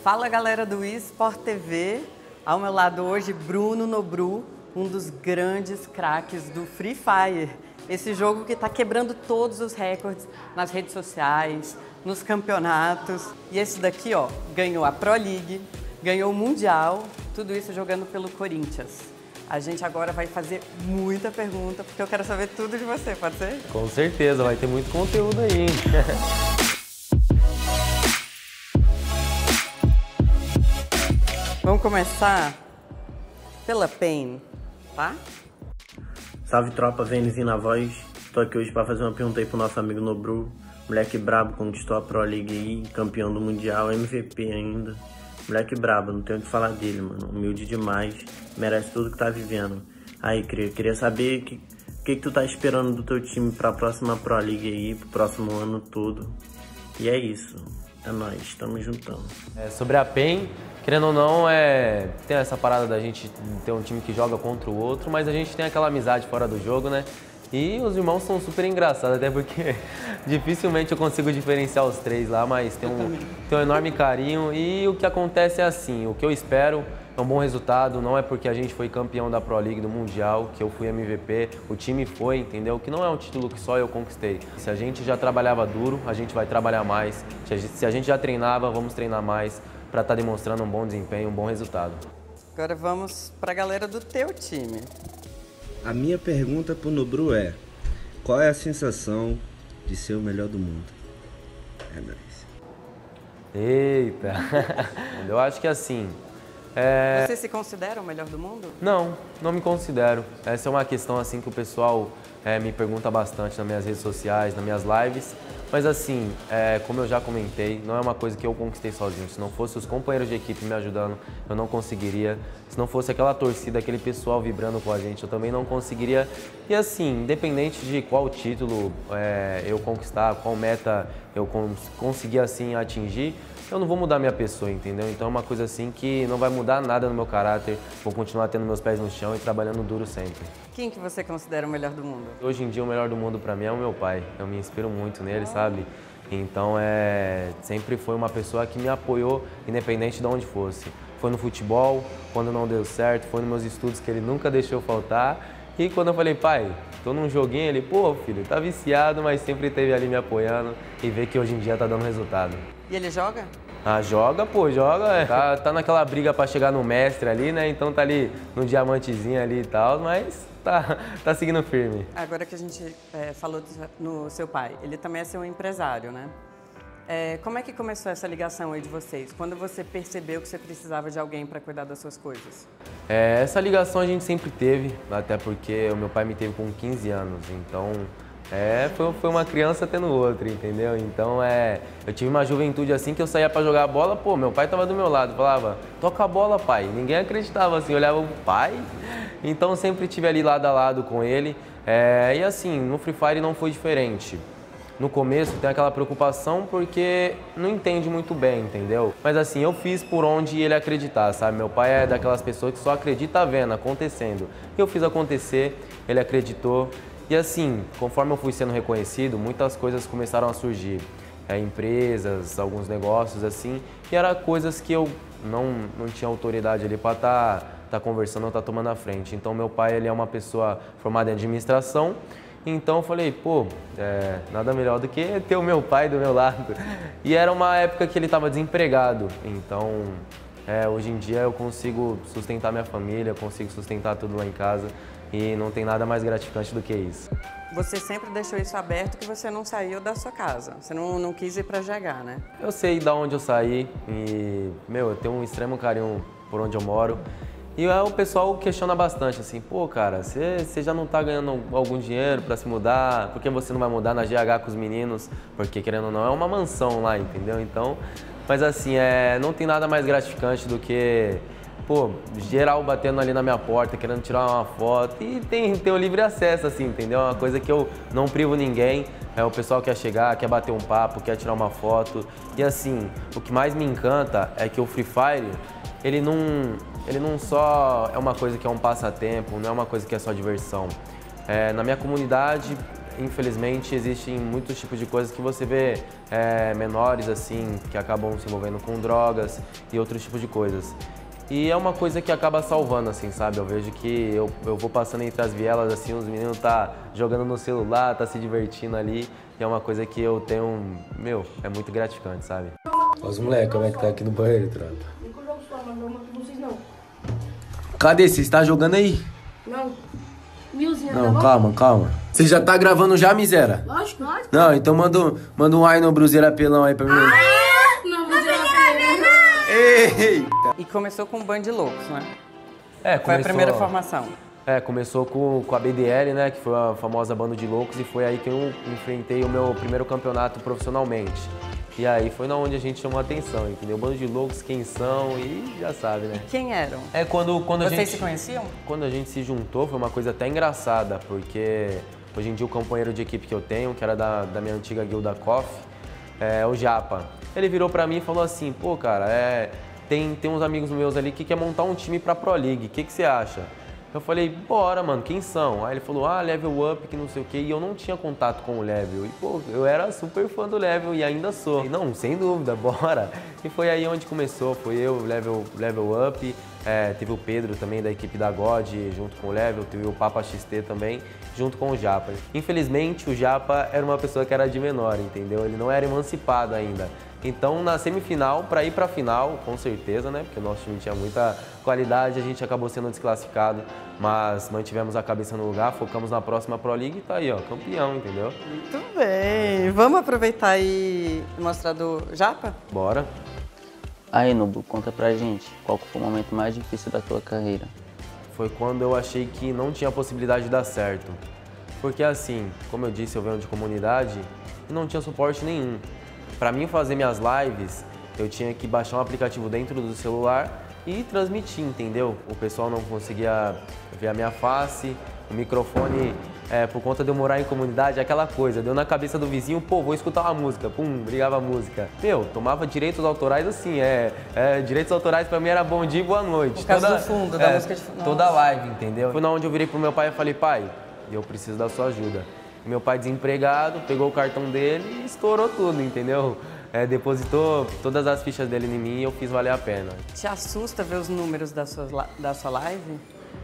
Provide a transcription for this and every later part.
Fala galera do eSport TV, ao meu lado hoje Bruno Nobru, um dos grandes craques do Free Fire. Esse jogo que está quebrando todos os recordes nas redes sociais, nos campeonatos. E esse daqui, ó, ganhou a Pro League, ganhou o Mundial, tudo isso jogando pelo Corinthians. A gente agora vai fazer muita pergunta, porque eu quero saber tudo de você, pode ser? Com certeza, vai ter muito conteúdo aí, hein? Vamos começar pela PEN, tá? Salve tropa, Vênus na voz. Tô aqui hoje pra fazer uma pergunta aí pro nosso amigo Nobru. Moleque brabo, conquistou a Pro League aí, campeão do Mundial, MVP ainda. Moleque brabo, não tenho o que falar dele, mano. Humilde demais, merece tudo que tá vivendo. Aí, queria saber o que tu tá esperando do teu time pra próxima Pro League aí, pro próximo ano todo. E é isso. É nóis, tamo juntão. Sobre a PEN, querendo ou não, tem essa parada da gente ter um time que joga contra o outro, mas a gente tem aquela amizade fora do jogo, né? E os irmãos são super engraçados, até porque dificilmente eu consigo diferenciar os três lá, mas tem um enorme carinho. E o que acontece é assim, o que eu espero é um bom resultado, não é porque a gente foi campeão da Pro League do Mundial, que eu fui MVP, o time foi, entendeu? Que não é um título que só eu conquistei. Se a gente já trabalhava duro, a gente vai trabalhar mais. Se a gente já treinava, vamos treinar mais para estar demonstrando um bom desempenho, um bom resultado. Agora vamos para a galera do teu time. A minha pergunta pro Nobru é: qual é a sensação de ser o melhor do mundo? É nóis. Eita! Eu acho que assim... Você se considera o melhor do mundo? Não me considero. Essa é uma questão assim que o pessoal me pergunta bastante nas minhas redes sociais, nas minhas lives. Mas assim, como eu já comentei, não é uma coisa que eu conquistei sozinho. Se não fosse os companheiros de equipe me ajudando, eu não conseguiria. Se não fosse aquela torcida, aquele pessoal vibrando com a gente, eu também não conseguiria. E assim, independente de qual título eu conquistar, qual meta eu conseguir assim atingir, eu não vou mudar minha pessoa, entendeu? Então é uma coisa assim que não vai mudar nada no meu caráter. Vou continuar tendo meus pés no chão e trabalhando duro sempre. Quem que você considera o melhor do mundo? Hoje em dia o melhor do mundo pra mim é o meu pai. Eu me inspiro muito nele, sabe? Então sempre foi uma pessoa que me apoiou, independente de onde fosse. Foi no futebol, quando não deu certo, foi nos meus estudos que ele nunca deixou faltar. E quando eu falei, pai, tô num joguinho, ele, pô, filho, tá viciado, mas sempre esteve ali me apoiando e ver que hoje em dia tá dando resultado. E ele joga? Ah, joga. Tá naquela briga pra chegar no mestre ali, né? Então tá ali no diamantezinho ali e tal, mas tá seguindo firme. Agora que a gente falou no seu pai, ele também é seu empresário, né? Como é que começou essa ligação aí de vocês? Quando você percebeu que você precisava de alguém para cuidar das suas coisas? Essa ligação a gente sempre teve, até porque o meu pai me teve com 15 anos, então foi uma criança tendo outra, entendeu? Então eu tive uma juventude assim que eu saía para jogar bola, pô, meu pai tava do meu lado, falava, toca a bola, pai. Ninguém acreditava assim, olhava o pai, então sempre tive ali lado a lado com ele. E assim, no Free Fire não foi diferente. No começo tem aquela preocupação porque não entende muito bem, entendeu? Mas assim, eu fiz por onde ele acreditar, sabe? Meu pai é daquelas pessoas que só acredita vendo, acontecendo. Eu fiz acontecer, ele acreditou. E assim, conforme eu fui sendo reconhecido, muitas coisas começaram a surgir. Empresas, alguns negócios assim. E eram coisas que eu não tinha autoridade ali para tá conversando ou tá tomando a frente. Então meu pai, ele é uma pessoa formada em administração. Então eu falei, pô, nada melhor do que ter o meu pai do meu lado. E era uma época que ele estava desempregado, então hoje em dia eu consigo sustentar minha família, consigo sustentar tudo lá em casa e não tem nada mais gratificante do que isso. Você sempre deixou isso aberto que você não saiu da sua casa, você não quis ir para GH, né? Eu sei de onde eu saí e, eu tenho um extremo carinho por onde eu moro. E o pessoal questiona bastante, assim, pô, cara, você já não tá ganhando algum dinheiro pra se mudar? Por que você não vai mudar na GH com os meninos? Porque, querendo ou não, é uma mansão lá, entendeu? Então, mas assim, não tem nada mais gratificante do que, pô, geral batendo ali na minha porta, querendo tirar uma foto. E tem o livre acesso, assim, entendeu? É uma coisa que eu não privo ninguém. O pessoal quer chegar, quer bater um papo, quer tirar uma foto. E assim, o que mais me encanta é que o Free Fire, ele não só é uma coisa que é um passatempo, não é uma coisa que é só diversão. Na minha comunidade, infelizmente, existem muitos tipos de coisas que você vê menores, assim, que acabam se envolvendo com drogas e outros tipos de coisas. E é uma coisa que acaba salvando, assim, sabe? Eu vejo que eu vou passando entre as vielas, assim, os meninos tá jogando no celular, tá se divertindo ali. E é uma coisa que eu tenho, é muito gratificante, sabe? Olha os moleques, como é que tá aqui no banheiro, tropa? Nunca jogo só, mas não mato vocês não. Cadê? Você está jogando aí? Não. Milzinha, Não, tá calma, calma. Você já tá gravando já, miséria? Lógico, lógico. Não, então manda um ai no Bruzeiro Apelão aí pra mim. Não, vou dizer uma Eita! E começou com o Band de Loucos, né? Foi Foi a primeira formação. Começou com a BDL, né, que foi a famosa Banda de Loucos, e foi aí que eu enfrentei o meu primeiro campeonato profissionalmente. E aí foi na onde a gente chamou a atenção, entendeu? Banda de Loucos, quem são, e já sabe, né? Quem eram? Quando a Vocês gente... se conheciam? Quando a gente se juntou, foi uma coisa até engraçada, porque hoje em dia o companheiro de equipe que eu tenho, que era da minha antiga guilda KOF, é o Japa. Ele virou pra mim e falou assim, pô, cara, tem uns amigos meus ali que quer montar um time pra Pro League, o que você acha? Eu falei, bora, mano, quem são? Aí ele falou, Level Up, que não sei o quê, e eu não tinha contato com o Level. E, pô, eu era super fã do Level e ainda sou. E, não, sem dúvida, bora. E foi aí onde começou, foi eu, Level Up, teve o Pedro também da equipe da God, junto com o Level, teve o Papa XT também, junto com o Japa. Infelizmente, o Japa era uma pessoa que era de menor, entendeu? Ele não era emancipado ainda. Então, na semifinal, para ir para a final, com certeza, né? Porque o nosso time tinha muita qualidade, a gente acabou sendo desclassificado, mas mantivemos a cabeça no lugar, focamos na próxima Pro League e tá aí, ó, campeão, entendeu? Muito bem. Vamos aproveitar e mostrar do Japa? Bora. Aí, Nubu, conta pra gente, qual foi o momento mais difícil da tua carreira? Foi quando eu achei que não tinha possibilidade de dar certo. Porque assim, como eu disse, eu venho de comunidade e não tinha suporte nenhum. Para mim fazer minhas lives, eu tinha que baixar um aplicativo dentro do celular e transmitir, entendeu? O pessoal não conseguia ver a minha face, o microfone, por conta de eu morar em comunidade, aquela coisa, deu na cabeça do vizinho, pô, vou escutar uma música, pum, brigava a música. Tomava direitos autorais assim, direitos autorais pra mim era bom dia e boa noite. Por causa do fundo, da música de fundo. Toda live, entendeu? Foi na onde eu virei pro meu pai e falei, pai, eu preciso da sua ajuda. Meu pai desempregado, pegou o cartão dele e estourou tudo, entendeu? Depositou todas as fichas dele em mim e eu fiz valer a pena. Te assusta ver os números da sua live?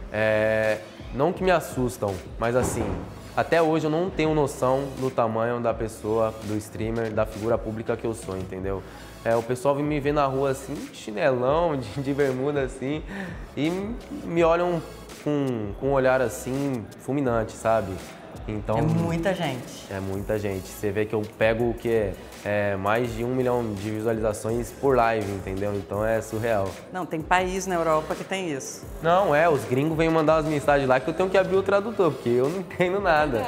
Não que me assustam, mas assim, até hoje eu não tenho noção do tamanho da pessoa, do streamer, da figura pública que eu sou, entendeu? O pessoal vem me ver na rua assim, chinelão, de bermuda assim, e me olham com um olhar assim, fulminante, sabe? Então, é muita gente. É muita gente. Você vê que eu pego o que mais de 1 milhão de visualizações por live, entendeu? Então é surreal. Não, tem país na Europa que tem isso. Não, os gringos vêm mandar umas mensagens lá que eu tenho que abrir o tradutor, porque eu não entendo nada.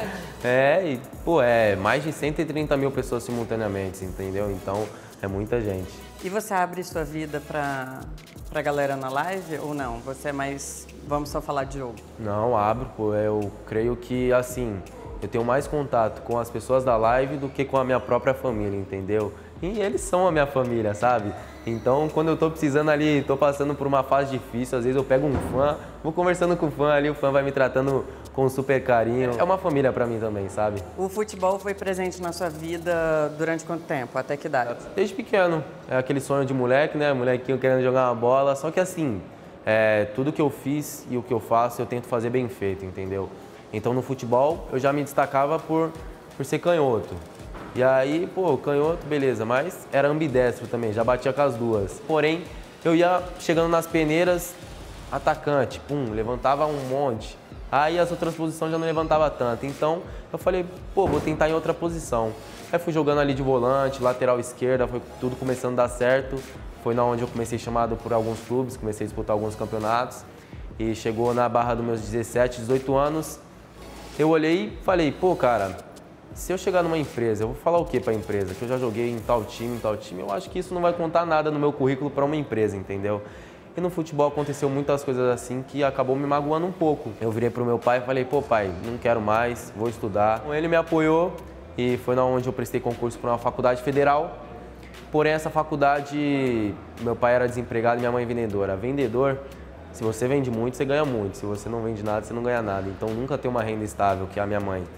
Mais de 130 mil pessoas simultaneamente, entendeu? Então é muita gente. E você abre sua vida pra galera na live ou não? Você é mais, vamos só falar de jogo? Não, abro, pô. Eu creio que, assim, eu tenho mais contato com as pessoas da live do que com a minha própria família, entendeu? E eles são a minha família, sabe? Então, quando eu tô precisando ali, tô passando por uma fase difícil, às vezes eu pego um fã, vou conversando com o fã ali, o fã vai me tratando com super carinho. É uma família pra mim também, sabe? O futebol foi presente na sua vida durante quanto tempo? Até que idade? Desde pequeno. É aquele sonho de moleque, né? Molequinho querendo jogar uma bola. Só que assim, tudo que eu fiz e o que eu faço, eu tento fazer bem feito, entendeu? Então no futebol, eu já me destacava por ser canhoto. E aí, pô, canhoto, beleza, mas era ambidestro também, já batia com as duas. Porém, eu ia chegando nas peneiras, atacante, pum, levantava um monte. Aí as outras posições já não levantava tanto. Então, eu falei, pô, vou tentar em outra posição. Aí fui jogando ali de volante, lateral esquerda, foi tudo começando a dar certo. Foi na onde eu comecei chamado por alguns clubes, comecei a disputar alguns campeonatos. E chegou na barra dos meus 17, 18 anos, eu olhei e falei, pô, cara, se eu chegar numa empresa, eu vou falar o que para a empresa? Que eu já joguei em tal time, eu acho que isso não vai contar nada no meu currículo para uma empresa, entendeu? E no futebol aconteceu muitas coisas assim que acabou me magoando um pouco. Eu virei pro meu pai e falei, pô pai, não quero mais, vou estudar. Ele me apoiou e foi na onde eu prestei concurso para uma faculdade federal. Porém, essa faculdade, meu pai era desempregado e minha mãe vendedora. Vendedor, se você vende muito, você ganha muito. Se você não vende nada, você não ganha nada. Então nunca tem uma renda estável, que é a minha mãe.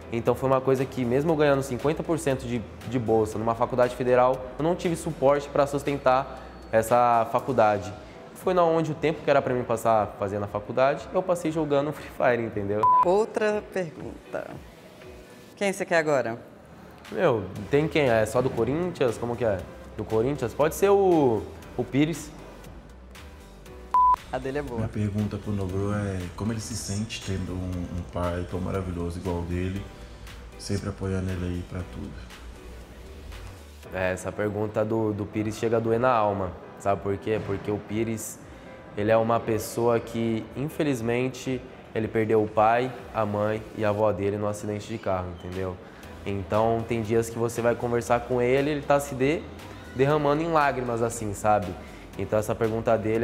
Então foi uma coisa que, mesmo eu ganhando 50% de bolsa numa faculdade federal, eu não tive suporte para sustentar essa faculdade. Foi onde o tempo que era para mim passar fazendo a faculdade, eu passei jogando Free Fire, entendeu? Outra pergunta. Quem você quer agora? Meu, tem quem? É só do Corinthians? Como que é? Do Corinthians? Pode ser o Pires. A dele é boa. Minha pergunta pro Nobru é como ele se sente tendo um pai tão maravilhoso igual o dele, sempre apoiando ele aí pra tudo. Essa pergunta do Pires chega a doer na alma, sabe por quê? Porque o Pires, ele é uma pessoa que, infelizmente, ele perdeu o pai, a mãe e a avó dele num acidente de carro, entendeu? Então, tem dias que você vai conversar com ele tá se derramando em lágrimas, assim, sabe? Então, essa pergunta dele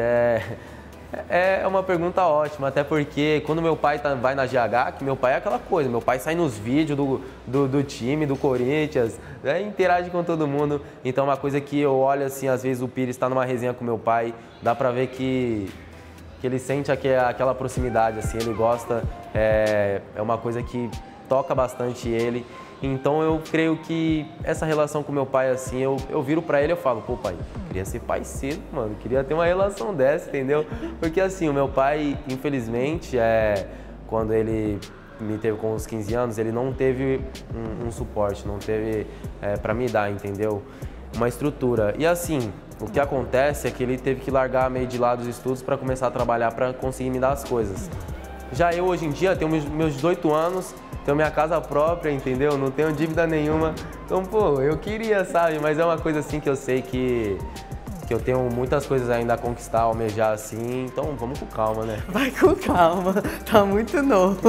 é uma pergunta ótima, até porque quando meu pai vai na GH, que meu pai é aquela coisa, meu pai sai nos vídeos do time, do Corinthians, né, interage com todo mundo. Então é uma coisa que eu olho assim, às vezes o Pires está numa resenha com meu pai, dá pra ver que ele sente aquela proximidade, assim, ele gosta, é uma coisa que toca bastante ele. Então eu creio que essa relação com meu pai, assim, eu viro pra ele e eu falo, pô pai, queria ser pai cedo, mano, queria ter uma relação dessa, entendeu? Porque assim, o meu pai, infelizmente, quando ele me teve com uns 15 anos, ele não teve um suporte, não teve pra me dar, entendeu? Uma estrutura. E assim, o que acontece é que ele teve que largar meio de lado os estudos pra começar a trabalhar pra conseguir me dar as coisas. Já eu, hoje em dia, tenho meus 18 anos, tenho minha casa própria, entendeu? Não tenho dívida nenhuma. Então, pô, eu queria, sabe? Mas é uma coisa assim que eu sei que eu tenho muitas coisas ainda a conquistar, almejar assim. Então, vamos com calma, né? Vai com calma, tá muito novo.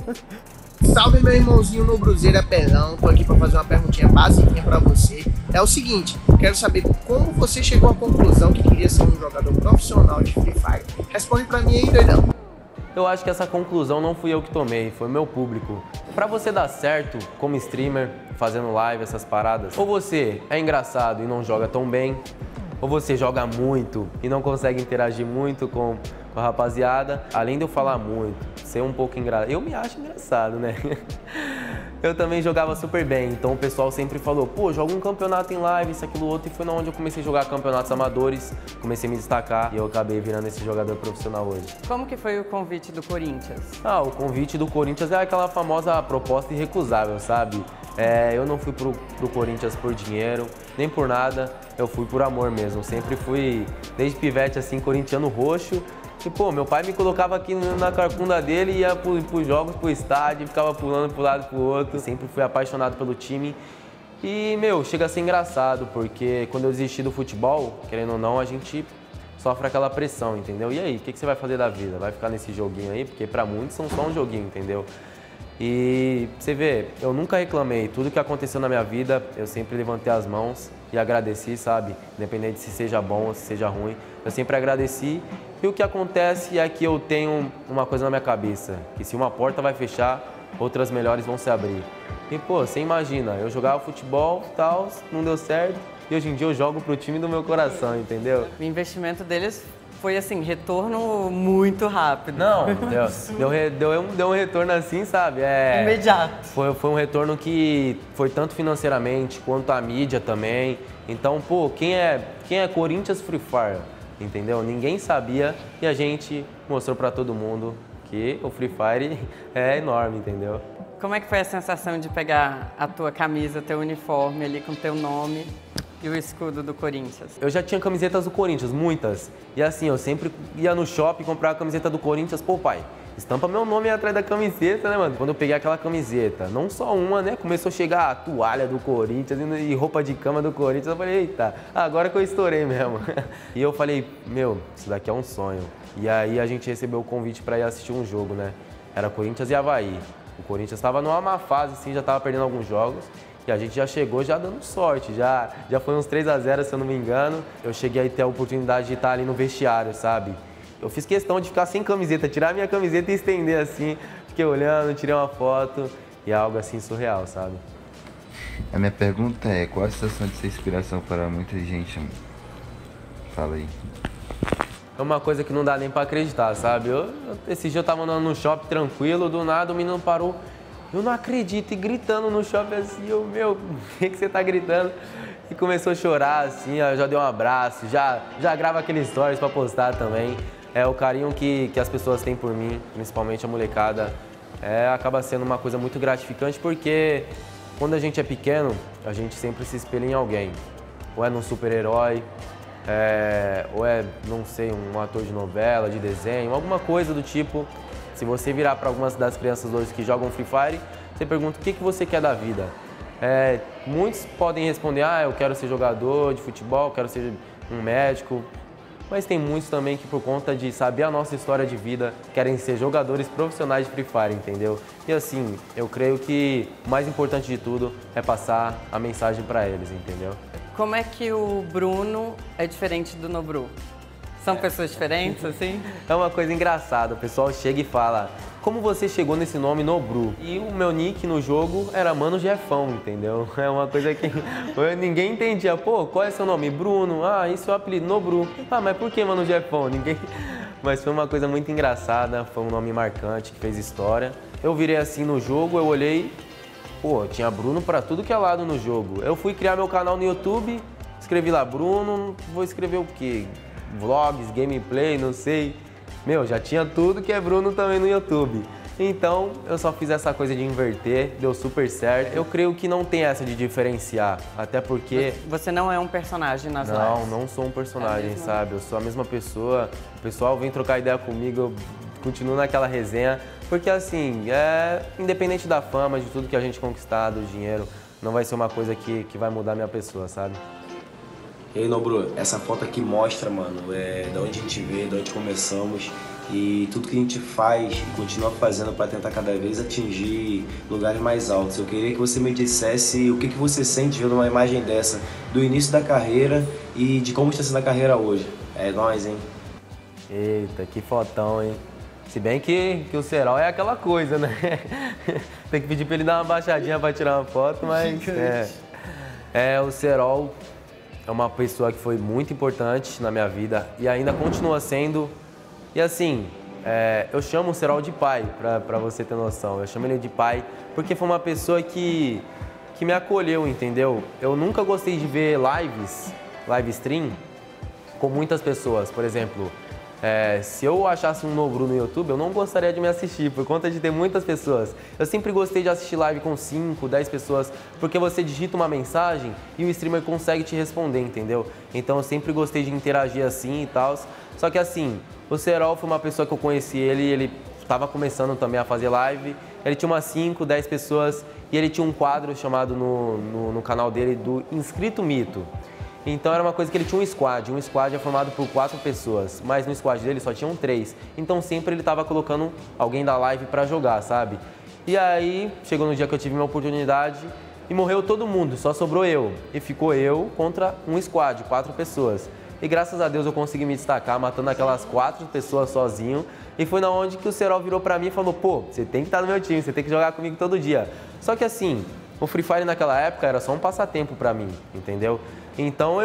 Salve, meu irmãozinho no Bruzeiro Pelão. Tô aqui pra fazer uma perguntinha basiquinha pra você. É o seguinte, quero saber como você chegou à conclusão que queria ser um jogador profissional de Free Fire. Responde pra mim aí, doidão. Eu acho que essa conclusão não fui eu que tomei, foi o meu público. Pra você dar certo como streamer, fazendo live, essas paradas, ou você é engraçado e não joga tão bem, ou você joga muito e não consegue interagir muito com a rapaziada. Além de eu falar muito, ser um pouco engraçado, eu me acho engraçado, né? Eu também jogava super bem, então o pessoal sempre falou, pô, joga um campeonato em live, isso, aquilo, outro, e foi onde eu comecei a jogar campeonatos amadores, comecei a me destacar e eu acabei virando esse jogador profissional hoje. Como que foi o convite do Corinthians? O convite do Corinthians é aquela famosa proposta irrecusável, sabe? Eu não fui pro Corinthians por dinheiro, nem por nada, eu fui por amor mesmo, sempre fui, desde pivete assim, corintiano roxo. E, pô, meu pai me colocava aqui na carcunda dele, ia pros jogos, pro estádio, ficava pulando pro lado e pro outro. Sempre fui apaixonado pelo time. E, meu, chega a ser engraçado, porque quando eu desisti do futebol, querendo ou não, a gente sofre aquela pressão, entendeu? E aí, o que você vai fazer da vida? Vai ficar nesse joguinho aí? Porque pra muitos são só um joguinho, entendeu? E você vê, eu nunca reclamei. Tudo que aconteceu na minha vida, eu sempre levantei as mãos e agradeci, sabe? Independente se seja bom ou se seja ruim, eu sempre agradeci. E o que acontece é que eu tenho uma coisa na minha cabeça, que se uma porta vai fechar, outras melhores vão se abrir. E, pô, você imagina, eu jogava futebol e tal, não deu certo, e hoje em dia eu jogo pro time do meu coração, entendeu? O investimento deles foi, assim, retorno muito rápido. Não, deu um retorno assim, sabe? Imediato. Foi um retorno que foi tanto financeiramente, quanto a mídia também. Então, pô, quem é Corinthians Free Fire? Entendeu? Ninguém sabia e a gente mostrou pra todo mundo que o Free Fire é enorme, entendeu? Como é que foi a sensação de pegar a tua camisa, teu uniforme ali com teu nome e o escudo do Corinthians? Eu já tinha camisetas do Corinthians, muitas. E assim, eu sempre ia no shopping comprar a camiseta do Corinthians. Pô, pai, estampa meu nome atrás da camiseta, né, mano? Quando eu peguei aquela camiseta, não só uma, né? Começou a chegar a toalha do Corinthians e roupa de cama do Corinthians. Eu falei, eita, agora que eu estourei mesmo. E eu falei, meu, isso daqui é um sonho. E aí a gente recebeu o convite pra ir assistir um jogo, né? Era Corinthians e Avaí. O Corinthians estava numa má fase, assim, já estava perdendo alguns jogos. E a gente já chegou já dando sorte, já foi uns 3-0, se eu não me engano. Eu cheguei a ter a oportunidade de estar ali no vestiário, sabe? Eu fiz questão de ficar sem camiseta, tirar minha camiseta e estender assim. Fiquei olhando, tirei uma foto e é algo assim surreal, sabe? A minha pergunta é, qual a situação de ser inspiração para muita gente, mano? Fala aí. É uma coisa que não dá nem pra acreditar, sabe? Esse dia eu tava andando no shopping tranquilo, do nada o menino parou. eu não acredito, e gritando no shopping assim, eu, meu, por que você tá gritando? E começou a chorar assim, eu já dei um abraço, já grava aqueles stories pra postar também. É o carinho que as pessoas têm por mim, principalmente a molecada, acaba sendo uma coisa muito gratificante, porque quando a gente é pequeno, a gente sempre se espelha em alguém. Ou é num super-herói, ou é, não sei, um ator de novela, de desenho, alguma coisa do tipo. Se você virar para algumas das crianças hoje que jogam Free Fire, você pergunta o que você quer da vida. Muitos podem responder, eu quero ser jogador de futebol, quero ser um médico. Mas tem muitos também que, por conta de saber a nossa história de vida, querem ser jogadores profissionais de Free Fire, entendeu? E assim, eu creio que o mais importante de tudo é passar a mensagem para eles, entendeu? Como é que o Bruno é diferente do Nobru? São pessoas diferentes, assim? É uma coisa engraçada, o pessoal chega e fala, como você chegou nesse nome Nobru? E o meu nick no jogo era Mano Jefão, entendeu? É uma coisa que ninguém entendia. Pô, qual é seu nome? Bruno. Isso é o apelido, Nobru. Mas por que Mano Jefão? Ninguém... Mas foi uma coisa muito engraçada, foi um nome marcante que fez história. Eu virei assim no jogo, eu olhei, pô, tinha Bruno pra tudo que é lado no jogo. Eu fui criar meu canal no YouTube, escrevi lá Bruno, vou escrever o quê? Vlogs, gameplay, não sei. Meu, já tinha tudo que é Bruno também no YouTube. Então, eu só fiz essa coisa de inverter, deu super certo. Eu creio que não tem essa de diferenciar, até porque... Você não é um personagem nas lives? Não, não sou um personagem, sabe? Eu sou a mesma pessoa. O pessoal vem trocar ideia comigo, eu continuo naquela resenha. Porque assim, independente da fama, de tudo que a gente conquistar, do dinheiro, não vai ser uma coisa que vai mudar a minha pessoa, sabe? E aí, Nobru, essa foto aqui mostra, mano, da onde a gente veio, da onde começamos e tudo que a gente faz e continua fazendo para tentar cada vez atingir lugares mais altos. Eu queria que você me dissesse o que você sente vendo uma imagem dessa, do início da carreira e de como está sendo a carreira hoje. É nóis, hein? Eita, que fotão, hein? Se bem que o Serol é aquela coisa, né? Tem que pedir pra ele dar uma baixadinha pra tirar uma foto, mas... o Serol é uma pessoa que foi muito importante na minha vida e ainda continua sendo. E assim, eu chamo o Serol de pai, pra você ter noção. Eu chamo ele de pai porque foi uma pessoa que me acolheu, entendeu? Eu nunca gostei de ver live stream com muitas pessoas. Por exemplo, se eu achasse um Nobru no YouTube, eu não gostaria de me assistir, por conta de ter muitas pessoas. Eu sempre gostei de assistir live com 5, 10 pessoas, porque você digita uma mensagem e o streamer consegue te responder, entendeu? Então eu sempre gostei de interagir assim e tal. Só que assim, o Serol foi uma pessoa que eu conheci ele estava começando também a fazer live, ele tinha umas 5, 10 pessoas e ele tinha um quadro chamado no canal dele do Inscrito Mito. Então era uma coisa que ele tinha um squad é formado por 4 pessoas, mas no squad dele só tinham 3. Então sempre ele estava colocando alguém da live para jogar, sabe? E aí chegou no dia que eu tive minha oportunidade e morreu todo mundo, só sobrou eu. E ficou eu contra um squad, 4 pessoas. E graças a Deus eu consegui me destacar matando aquelas 4 pessoas sozinho. E foi na onde que o Serol virou pra mim e falou, pô, você tem que estar no meu time, você tem que jogar comigo todo dia. Só que assim, o Free Fire naquela época era só um passatempo pra mim, entendeu? Então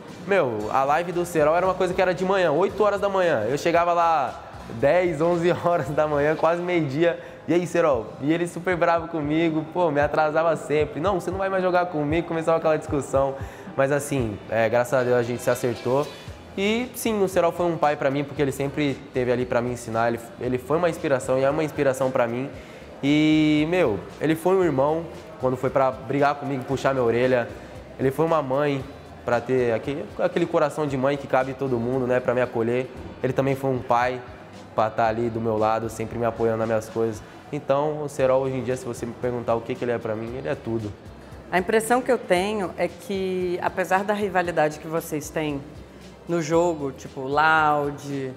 a live do Serol era uma coisa que era de manhã, 8 horas da manhã. Eu chegava lá 10, 11 horas da manhã, quase meio-dia. E aí, Serol? E ele super bravo comigo, pô, me atrasava sempre. Não, você não vai mais jogar comigo, começava aquela discussão. Mas assim, graças a Deus a gente se acertou. E sim, o Serol foi um pai pra mim, porque ele sempre esteve ali pra me ensinar. Ele foi uma inspiração e é uma inspiração pra mim. E, ele foi um irmão, quando foi pra brigar comigo, puxar minha orelha. Ele foi uma mãe, pra ter aquele coração de mãe que cabe em todo mundo, né, pra me acolher. Ele também foi um pai, pra estar ali do meu lado, sempre me apoiando nas minhas coisas. Então, o Serol, hoje em dia, se você me perguntar o que ele é pra mim, ele é tudo. A impressão que eu tenho é que, apesar da rivalidade que vocês têm no jogo, tipo Loud,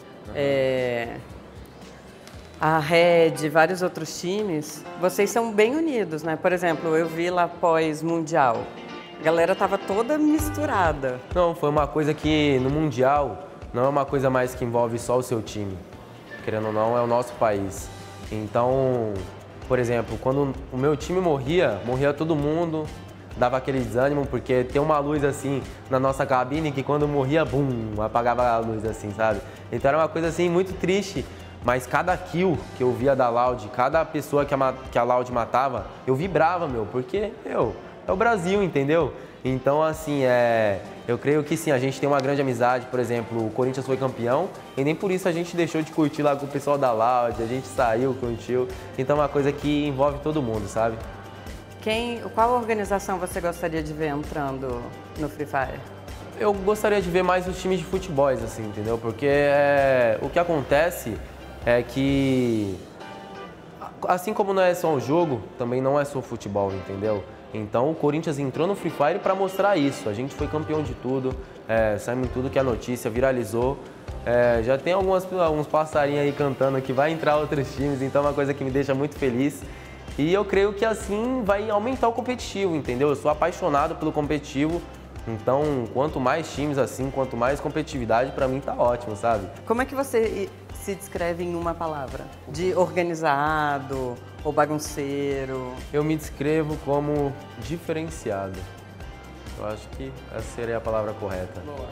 a Red, vários outros times, vocês são bem unidos, né? Por exemplo, eu vi lá pós-Mundial, a galera tava toda misturada. Não, foi uma coisa que no Mundial não é uma coisa mais que envolve só o seu time. Querendo ou não, é o nosso país. Então, por exemplo, quando o meu time morria todo mundo, dava aquele desânimo, porque tem uma luz assim na nossa cabine que quando morria, bum, apagava a luz assim, sabe? Então era uma coisa assim muito triste, Mas cada kill que eu via da Loud, cada pessoa que a Loud matava, eu vibrava, meu, porque, meu, é o Brasil, entendeu? Então, assim, eu creio que sim, a gente tem uma grande amizade. Por exemplo, o Corinthians foi campeão e nem por isso a gente deixou de curtir lá com o pessoal da Loud, a gente saiu, curtiu. Então é uma coisa que envolve todo mundo, sabe? Qual organização você gostaria de ver entrando no Free Fire? Eu gostaria de ver mais os times de futebol, assim, entendeu? Porque o que acontece é que, assim como não é só o jogo, também não é só o futebol, entendeu? Então o Corinthians entrou no Free Fire para mostrar isso. A gente foi campeão de tudo, saímos em tudo que é notícia, viralizou. Já tem alguns passarinhos aí cantando que vai entrar outros times, então é uma coisa que me deixa muito feliz. E eu creio que assim vai aumentar o competitivo, entendeu? Eu sou apaixonado pelo competitivo, então quanto mais times assim, quanto mais competitividade, para mim tá ótimo, sabe? Como é que você se descreve em uma palavra? De organizado ou bagunceiro? Eu me descrevo como diferenciado. Eu acho que essa seria a palavra correta. Boa.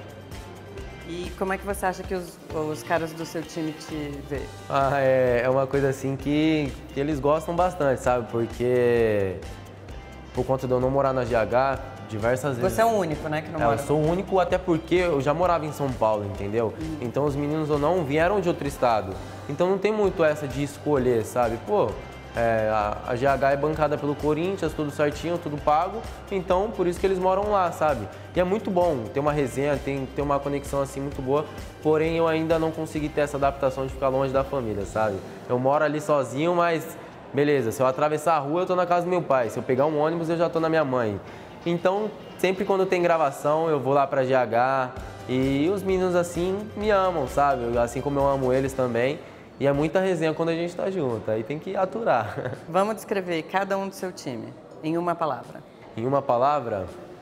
E como é que você acha que os caras do seu time te vê? É uma coisa assim que eles gostam bastante, sabe? Porque por conta de eu não morar na GH, diversas vezes... Você é o único, né, que não mora? Eu sou o único, até porque eu já morava em São Paulo, entendeu? Então os meninos ou não vieram de outro estado. Então não tem muito essa de escolher, sabe? Pô, a GH é bancada pelo Corinthians, tudo certinho, tudo pago. Então por isso que eles moram lá, sabe? E é muito bom, tem uma resenha, tem uma conexão assim muito boa. Porém eu ainda não consegui ter essa adaptação de ficar longe da família, sabe? Eu moro ali sozinho, mas beleza, se eu atravessar a rua eu tô na casa do meu pai. Se eu pegar um ônibus eu já tô na minha mãe. Então, sempre quando tem gravação, eu vou lá pra GH e os meninos, assim, me amam, sabe? Assim como eu amo eles também. E é muita resenha quando a gente tá junto, aí tem que aturar. Vamos descrever cada um do seu time em uma palavra. Em uma palavra,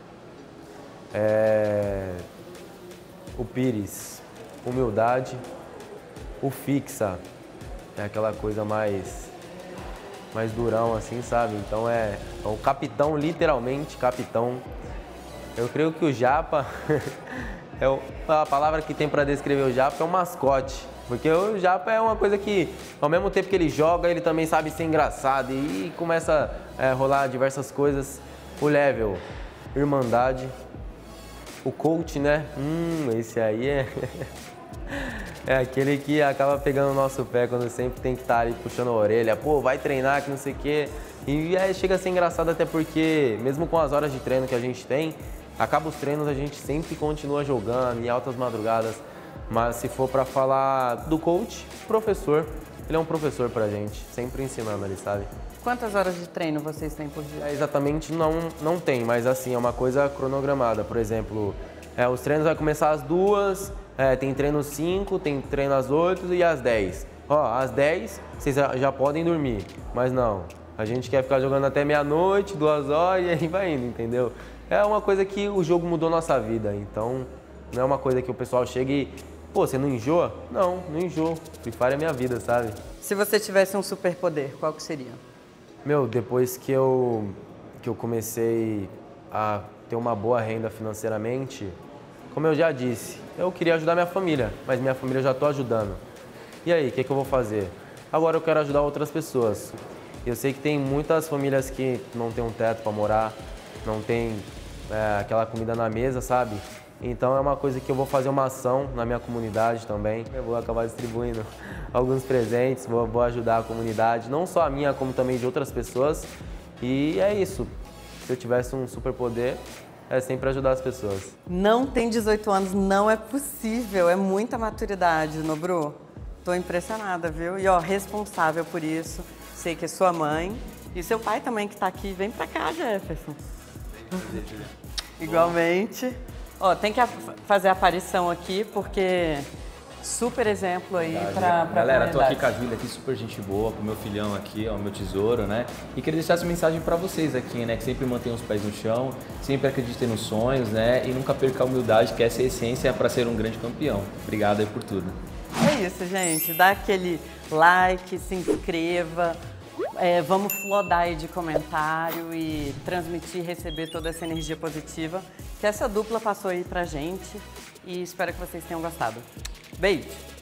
o Pires, humildade. O Fixa, é aquela coisa mais durão, assim, sabe? Então é o capitão, literalmente capitão. Eu creio que o Japa, a palavra que tem para descrever o Japa é o mascote. Porque o Japa é uma coisa que, ao mesmo tempo que ele joga, ele também sabe ser engraçado e começa a rolar diversas coisas. O Level, irmandade. O coach, né? Esse aí é aquele que acaba pegando o nosso pé quando sempre tem que estar ali puxando a orelha. Pô, vai treinar que não sei o quê. E aí chega a ser engraçado até porque, mesmo com as horas de treino que a gente tem, acaba os treinos, a gente sempre continua jogando em altas madrugadas. Mas se for pra falar do coach, professor, ele é um professor pra gente, sempre ensinando ali, sabe? Quantas horas de treino vocês têm por dia? Exatamente não tem, mas assim, é uma coisa cronogramada. Por exemplo, os treinos vão começar às 2, tem treino às 5, tem treino às 8 e às 10. Às 10 vocês já podem dormir, mas não. A gente quer ficar jogando até meia-noite, 2 horas e aí vai indo, entendeu? É uma coisa que o jogo mudou nossa vida, então não é uma coisa que o pessoal chega e... Pô, você não enjoa? Não enjoo. Free Fire é minha vida, sabe? Se você tivesse um superpoder, qual que seria? Meu, depois que eu comecei a ter uma boa renda financeiramente, como eu já disse, eu queria ajudar minha família, mas minha família eu já estou ajudando. E aí, o que eu vou fazer? Agora eu quero ajudar outras pessoas. Eu sei que tem muitas famílias que não tem um teto para morar, não tem aquela comida na mesa, sabe? Então é uma coisa que eu vou fazer uma ação na minha comunidade também. Eu vou acabar distribuindo alguns presentes, vou ajudar a comunidade, não só a minha, como também de outras pessoas. E é isso. Se eu tivesse um superpoder, é sempre ajudar as pessoas. Não tem 18 anos, não é possível. É muita maturidade, Nobru. Tô impressionada, viu? E responsável por isso. Sei que é sua mãe e seu pai também que tá aqui. Vem pra cá, Jefferson. Igualmente. Tem que fazer a aparição aqui, porque super exemplo aí pra galera, comunidade. tô aqui com a Júlia, aqui, super gente boa, com o meu filhão aqui, meu tesouro, né? E queria deixar essa mensagem pra vocês aqui, né? Que sempre mantenham os pés no chão, sempre acreditem nos sonhos, né? E nunca perca a humildade, que essa é a essência para ser um grande campeão. Obrigado aí por tudo. É isso, gente. Dá aquele like, se inscreva. Vamos flodar aí de comentário e transmitir, receber toda essa energia positiva que essa dupla passou aí pra gente e espero que vocês tenham gostado. Beijo!